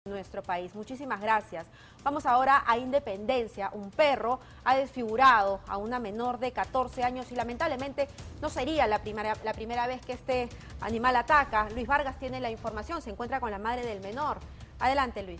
nuestro país. Muchísimas gracias. Vamos ahora a Independencia. Un perro ha desfigurado a una menor de 14 años y lamentablemente no sería la primera vez que este animal ataca. Luis Vargas tiene la información, se encuentra con la madre del menor. Adelante, Luis.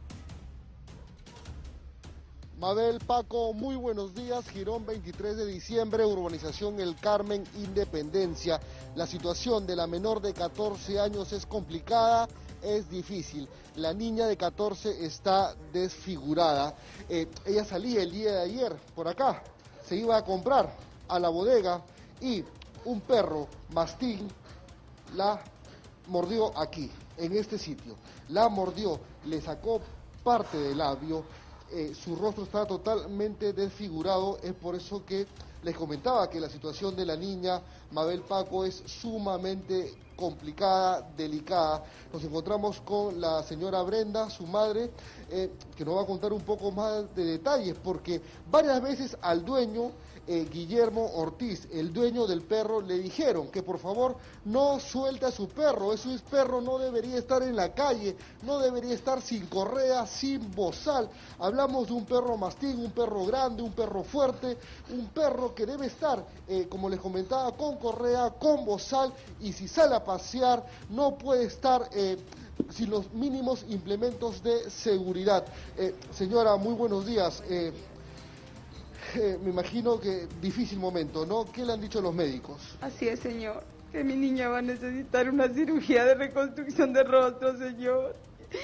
Mabel, Paco, muy buenos días. Girón, 23 de diciembre, urbanización El Carmen, Independencia. La situación de la menor de 14 años es complicada, es difícil. La niña de 14 está desfigurada. Ella salía el día de ayer por acá, se iba a comprar a la bodega y un perro mastín la mordió aquí, en este sitio. La mordió, le sacó parte del labio. Su rostro está totalmente desfigurado, es por eso que les comentaba que la situación de la niña Mabel, Paco, es sumamente complicada, delicada. Nos encontramos con la señora Brenda, su madre, que nos va a contar un poco más de detalles, porque varias veces al dueño, Guillermo Ortiz, el dueño del perro, le dijeron que por favor no suelte a su perro. Ese perro no debería estar en la calle, no debería estar sin correa, sin bozal. Hablamos de un perro mastín, un perro grande, un perro fuerte, un perro que debe estar, como les comentaba, con correa, con bozal, y si sale a pasear no puede estar sin los mínimos implementos de seguridad. Señora, muy buenos días. Me imagino que difícil momento, ¿no? ¿Qué le han dicho los médicos? Así es, señor, que mi niña va a necesitar una cirugía de reconstrucción de rostro, señor.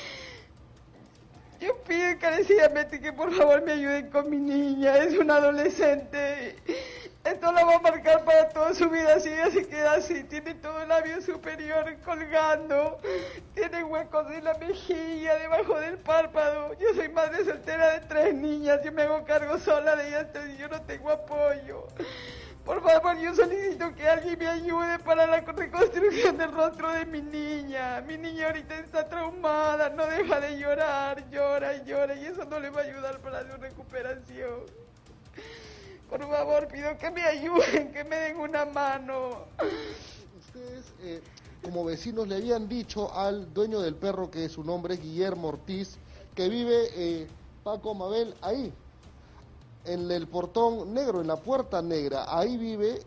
Yo pido encarecidamente que por favor me ayuden con mi niña, es una adolescente. Esto la va a marcar para toda su vida si ella se queda así. Tiene todo el labio superior colgando, tiene huecos en la mejilla, debajo del párpado. Yo soy madre soltera de 3 niñas, yo me hago cargo sola de ellas, yo no tengo apoyo. Por favor, yo solicito que alguien me ayude para la reconstrucción del rostro de mi niña. Mi niña ahorita está traumada, no deja de llorar, llora y llora, y eso no le va a ayudar para su recuperación. Por favor, pido que me ayuden, que me den una mano. Ustedes, como vecinos, le habían dicho al dueño del perro, que su nombre es Guillermo Ortiz, que vive, Paco, Mabel, ahí, en el portón negro, en la puerta negra, ahí vive,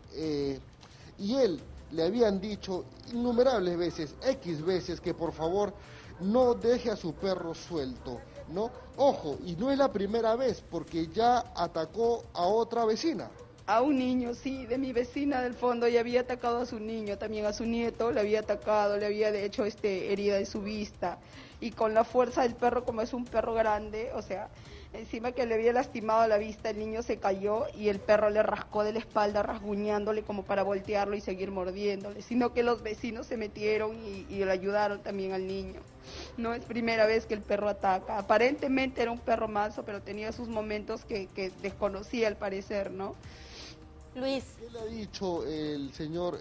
y él le habían dicho innumerables veces, X veces, que por favor no deje a su perro suelto, ¿no? Ojo, y no es la primera vez, porque ya atacó a otra vecina. A un niño, sí, de mi vecina del fondo, y había atacado a su niño, también a su nieto, le había atacado, le había hecho herida de su vista, y con la fuerza del perro, como es un perro grande, o sea, encima que le había lastimado la vista, el niño se cayó y el perro le rascó de la espalda, rasguñándole como para voltearlo y seguir mordiéndole, sino que los vecinos se metieron y le ayudaron también al niño. No es primera vez que el perro ataca, aparentemente era un perro manso, pero tenía sus momentos que desconocía al parecer, ¿no? Luis. ¿Qué le ha dicho el señor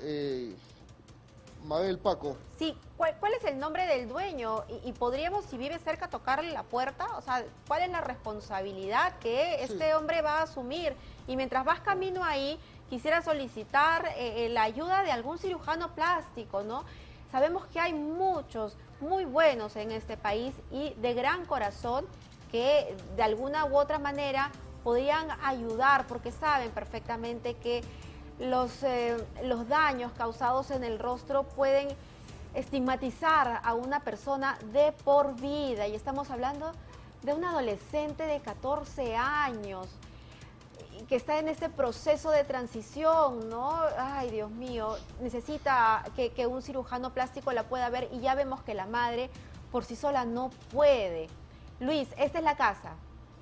Mabel, Paco? Sí, ¿cuál es el nombre del dueño? Y podríamos, si vive cerca, tocarle la puerta. O sea, ¿cuál es la responsabilidad que este hombre va a asumir? Y mientras vas camino ahí, quisiera solicitar la ayuda de algún cirujano plástico, ¿no? Sabemos que hay muchos muy buenos en este país y de gran corazón que de alguna u otra manera podrían ayudar, porque saben perfectamente que los daños causados en el rostro pueden estigmatizar a una persona de por vida. Y estamos hablando de un adolescente de 14 años que está en este proceso de transición, ¿no? Ay, Dios mío, necesita que un cirujano plástico la pueda ver, y ya vemos que la madre por sí sola no puede. Luis, esta es la casa.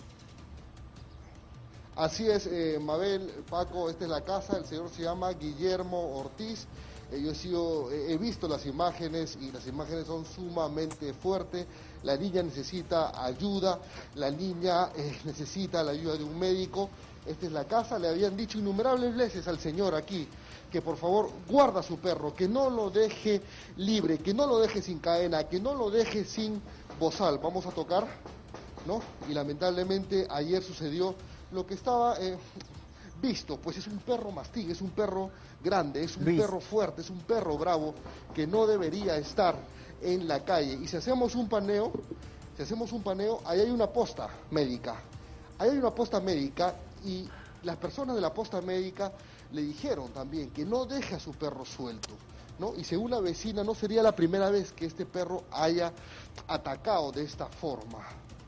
Así es, Mabel, Paco, esta es la casa, el señor se llama Guillermo Ortiz. Yo he visto las imágenes y las imágenes son sumamente fuertes. La niña necesita ayuda, la niña necesita la ayuda de un médico. Esta es la casa, le habían dicho innumerables veces al señor aquí que por favor guarda a su perro, que no lo deje libre, que no lo deje sin cadena, que no lo deje sin bozal. Vamos a tocar, ¿no? Y lamentablemente ayer sucedió lo que estaba visto, pues es un perro mastín, es un perro grande, es un perro fuerte, es un perro bravo que no debería estar en la calle. Y si hacemos un paneo, Si hacemos un paneo, ahí hay una posta médica. Ahí hay una posta médica y las personas de la posta médica le dijeron también que no deje a su perro suelto, ¿no? Y según la vecina, no sería la primera vez que este perro haya atacado de esta forma.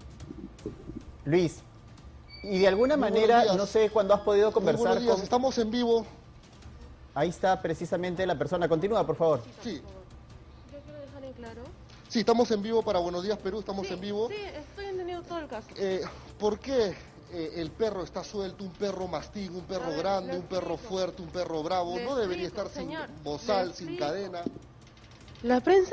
Luis, y de alguna Muy manera, buenos días. no sé cuándo has podido Muy conversar buenos días, con... estamos en vivo. Ahí está precisamente la persona. Continúa, por favor. Sí, Yo quiero dejar en claro. sí, estamos en vivo para Buenos Días Perú, estamos en vivo. Sí, estoy entendiendo todo el caso. ¿Por qué el perro está suelto? Un perro mastín, un perro A ver, grande, le un perro explico. fuerte, un perro bravo. Le No debería explico, estar señor, sin bozal, le sin explico. cadena. La prensa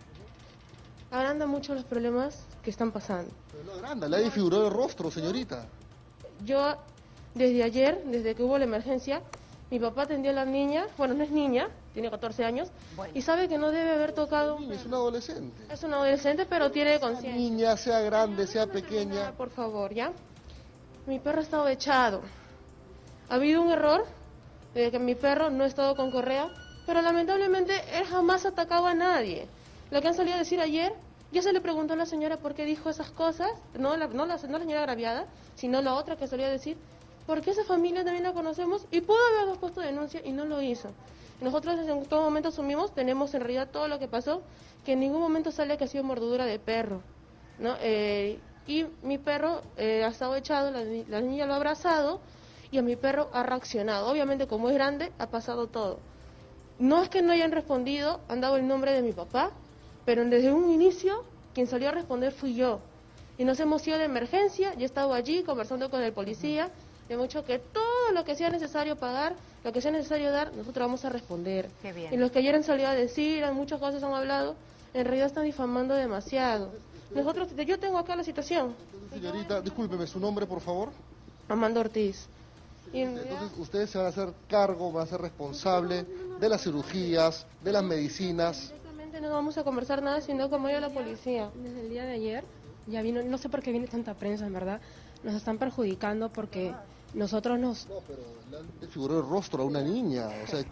agranda mucho los problemas que están pasando. Pero no agranda, le ha desfigurado el rostro, señorita. Yo, desde ayer, desde que hubo la emergencia, mi papá atendió a la niña, bueno, no es niña, tiene 14 años, y sabe que no debe haber tocado. Niña, es una adolescente. Es una adolescente, pero tiene Sea conciencia. niña, sea grande, sea pequeña. Por favor, ¿ya? Mi perro ha estado echado. Ha habido un error de que mi perro no ha estado con correa, pero lamentablemente él jamás ha atacado a nadie. Lo que han salido a decir ayer, ya se le preguntó a la señora por qué dijo esas cosas, no la señora agraviada, sino la otra que salió a decir, porque esa familia también la conocemos y pudo haber puesto denuncia y no lo hizo. Nosotros en todo momento asumimos, tenemos en realidad todo lo que pasó, que en ningún momento sale que ha sido mordedura de perro, ¿no? Y mi perro ha estado echado, la niña lo ha abrazado y a mi perro ha reaccionado. Obviamente, como es grande, ha pasado todo. No es que no hayan respondido, han dado el nombre de mi papá, pero desde un inicio quien salió a responder fui yo. Y nos hemos ido de emergencia, yo he estado allí conversando con el policía, hemos dicho que todo lo que sea necesario pagar, lo que sea necesario dar, nosotros vamos a responder. Qué bien. Y los que ayer han salido a decir, muchas cosas han hablado, en realidad están difamando demasiado. Nosotros, yo tengo acá la situación, Señorita, discúlpeme, ¿su nombre, por favor? Amanda Ortiz. Y en realidad- Entonces, ustedes se van a hacer cargo, van a ser responsable de las cirugías, de las medicinas. Directamente no vamos a conversar nada, sino como yo la policía. Desde el día de ayer ya vino, no sé por qué viene tanta prensa, en verdad, nos están perjudicando porque nosotros nos... No, pero le han desfigurado el rostro a una niña. O sea,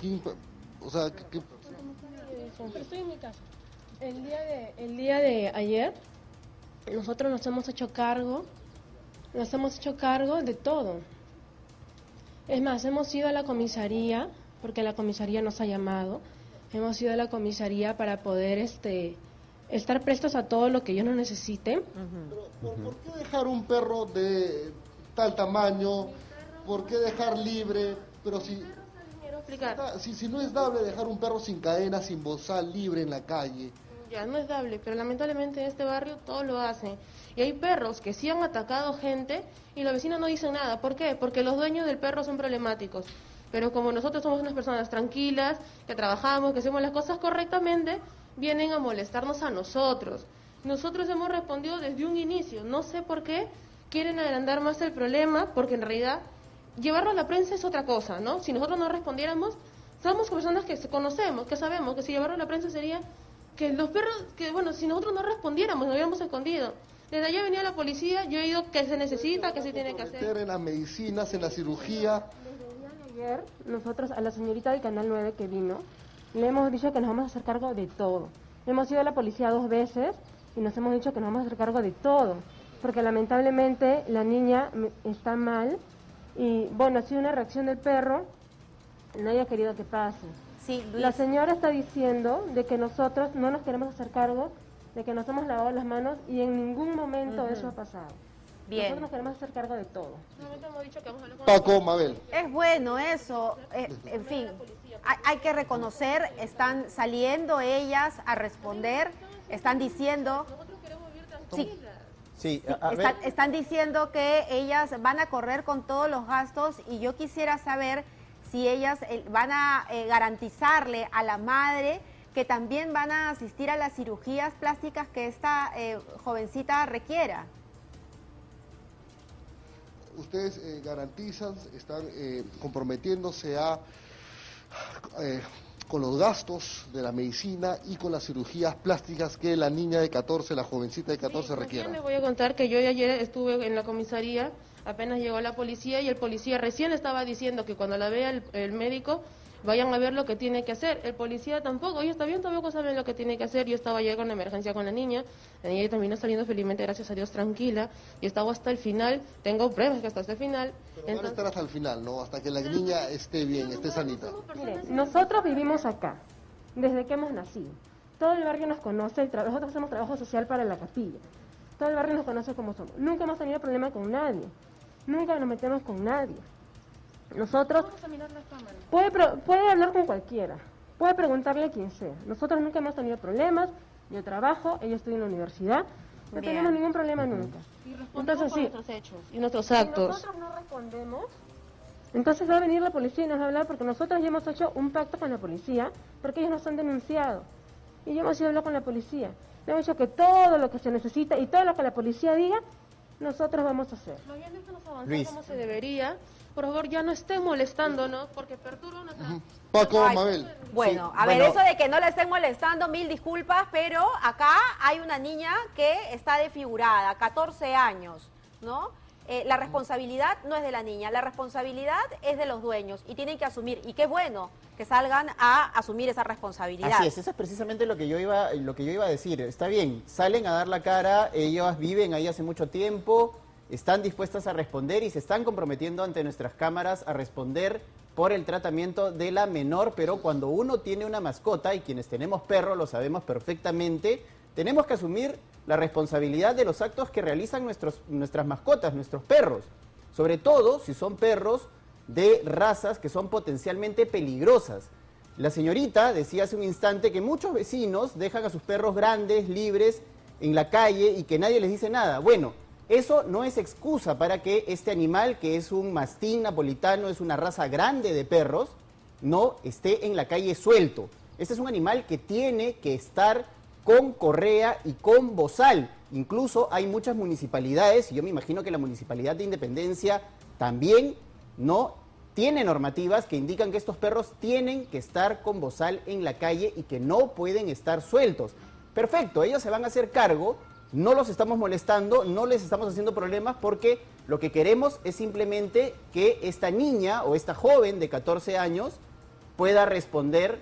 Estoy en mi casa. El día de ayer nosotros nos hemos hecho cargo de todo. Es más, hemos ido a la comisaría, porque la comisaría nos ha llamado, hemos ido a la comisaría para poder estar prestos a todo lo que ellos nos necesiten. ¿Por qué dejar un perro de tal tamaño? ¿Por qué dejar libre? Pero Quiero explicar. si no es dable dejar un perro sin cadena, sin bozal, libre en la calle. Ya, no es dable, pero lamentablemente en este barrio todos lo hacen. Y hay perros que sí han atacado gente y los vecinos no dicen nada. ¿Por qué? Porque los dueños del perro son problemáticos. Pero como nosotros somos unas personas tranquilas, que trabajamos, que hacemos las cosas correctamente, vienen a molestarnos a nosotros. Nosotros hemos respondido desde un inicio. No sé por qué quieren agrandar más el problema, porque en realidad llevarlo a la prensa es otra cosa, ¿no? Si nosotros no respondiéramos, somos personas que conocemos, que sabemos que si llevarlo a la prensa sería que los perros, que bueno, si nosotros no respondiéramos, nos hubiéramos escondido. Desde allá venía la policía, yo he ido que se necesita, que se tiene que hacer. En las medicinas, en la cirugía. Desde el día de ayer, nosotros a la señorita del Canal 9 que vino, le hemos dicho que nos vamos a hacer cargo de todo. Hemos ido a la policía 2 veces y nos hemos dicho que nos vamos a hacer cargo de todo, porque lamentablemente la niña está mal y bueno, ha sido una reacción del perro, nadie ha querido que pase. Sí, Luis. La señora está diciendo de que nosotros no nos queremos hacer cargo, de que nos hemos lavado las manos y en ningún momento eso ha pasado. Bien. Nosotros nos queremos hacer cargo de todo. Solamente hemos dicho que vamos a hablar con Paco, Mabel. Es bueno eso, en fin, hay que reconocer, están saliendo ellas a responder, están diciendo, nosotros queremos vivir sí, tranquilas. Sí, a ver, están diciendo que ellas van a correr con todos los gastos y yo quisiera saber si ellas van a garantizarle a la madre que también van a asistir a las cirugías plásticas que esta jovencita requiera. Ustedes garantizan, están comprometiéndose a con los gastos de la medicina y con las cirugías plásticas que la niña de 14, la jovencita de 14 Sí, requiera. recién les voy a contar que yo ayer estuve en la comisaría, apenas llegó la policía y el policía recién estaba diciendo que cuando la vea el médico vayan a ver lo que tiene que hacer. El policía tampoco, ellos tampoco saben lo que tiene que hacer. Yo estaba ayer con la emergencia con la niña terminó saliendo felizmente, gracias a Dios, tranquila, y estaba hasta el final, tengo pruebas que hasta el final. Pero van a estar hasta el final, ¿no? Hasta que la niña esté bien, esté sanita. Mire, nosotros vivimos acá, desde que hemos nacido. Todo el barrio nos conoce, nosotros hacemos trabajo social para la capilla. Todo el barrio nos conoce como somos. Nunca hemos tenido problema con nadie. Nunca nos metemos con nadie. Nosotros... Vamos a mirar las cámaras. Puede hablar con cualquiera. Puede preguntarle a quien sea. Nosotros nunca hemos tenido problemas. Yo trabajo, ella estudia en la universidad. No Bien. tenemos ningún problema nunca. Y respondemos Entonces, por sí. nuestros hechos y nuestros Si actos. nosotros no respondemos, entonces va a venir la policía y nos va a hablar porque nosotros ya hemos hecho un pacto con la policía porque ellos nos han denunciado. Y ya hemos ido a hablar con la policía. Le hemos dicho que todo lo que se necesita y todo lo que la policía diga, nosotros vamos a hacer. Lo bien déjanos avanzar Luis. como se debería. Por favor, ya no estén molestándonos porque perturban nuestra... Paco, Ay, Mabel. Bueno, Sí, a ver, bueno. eso de que no la estén molestando, mil disculpas, pero acá hay una niña que está desfigurada, 14 años, ¿no? La responsabilidad no es de la niña, la responsabilidad es de los dueños y tienen que asumir, y qué bueno que salgan a asumir esa responsabilidad. Así es, eso es precisamente lo que yo iba a decir. Está bien, salen a dar la cara, ellas viven ahí hace mucho tiempo, están dispuestas a responder y se están comprometiendo ante nuestras cámaras a responder por el tratamiento de la menor, pero cuando uno tiene una mascota, y quienes tenemos perro lo sabemos perfectamente, tenemos que asumir la responsabilidad de los actos que realizan nuestras mascotas, nuestros perros, sobre todo si son perros de razas que son potencialmente peligrosas. La señorita decía hace un instante que muchos vecinos dejan a sus perros grandes, libres, en la calle y que nadie les dice nada. Bueno, eso no es excusa para que este animal, que es un mastín napolitano, es una raza grande de perros, no esté en la calle suelto. Este es un animal que tiene que estar con correa y con bozal. Incluso hay muchas municipalidades, y yo me imagino que la Municipalidad de Independencia también no tiene normativas que indican que estos perros tienen que estar con bozal en la calle y que no pueden estar sueltos. Perfecto, ellos se van a hacer cargo, no los estamos molestando, no les estamos haciendo problemas porque lo que queremos es simplemente que esta niña o esta joven de 14 años pueda responder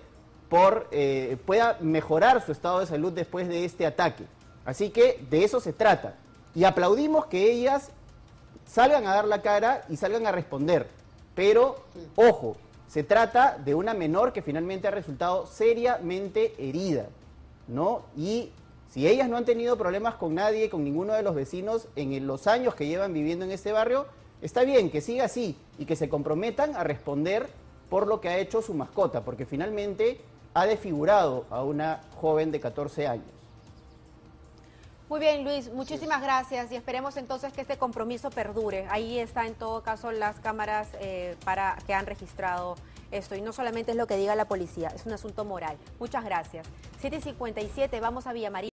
pueda mejorar su estado de salud después de este ataque. Así que de eso se trata. Y aplaudimos que ellas salgan a dar la cara y salgan a responder. Pero, ojo, se trata de una menor que finalmente ha resultado seriamente herida, ¿no? Y si ellas no han tenido problemas con nadie, con ninguno de los vecinos en los años que llevan viviendo en este barrio, está bien que siga así y que se comprometan a responder por lo que ha hecho su mascota, porque finalmente ha desfigurado a una joven de 14 años. Muy bien, Luis, muchísimas gracias y esperemos entonces que este compromiso perdure. Ahí está en todo caso las cámaras para que han registrado esto y no solamente es lo que diga la policía, es un asunto moral. Muchas gracias. 7:57, vamos a Villa María.